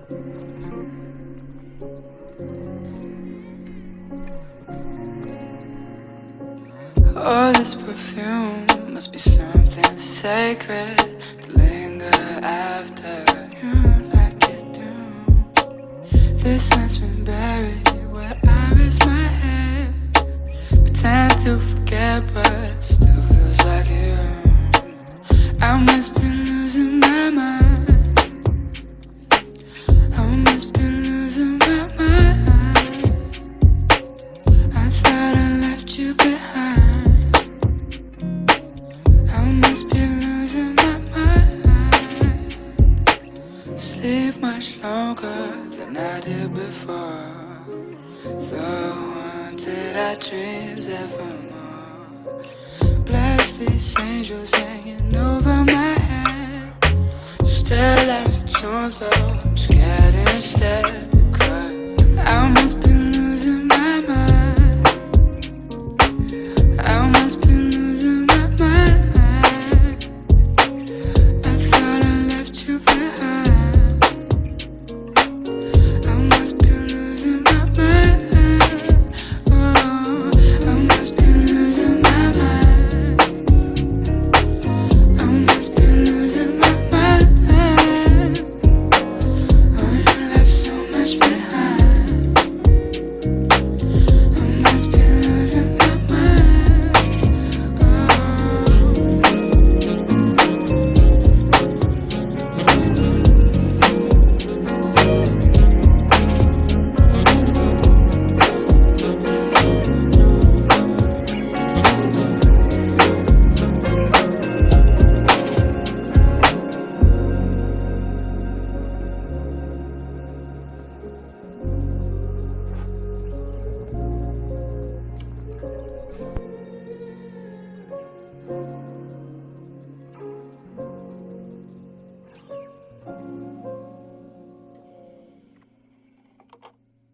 Oh, this perfume must be something sacred to linger after you like it do. This scent's been buried where I rest my head. Pretend to forget, but it still feels like you. I must be losing my mind. I must be losing my mind. I thought I left you behind. I must be losing my mind. Sleep much longer than I did before. The haunted our dreams evermore. Bless these angels hanging over my head. Still as a tomb though I'm scared instead. Because I must be losing my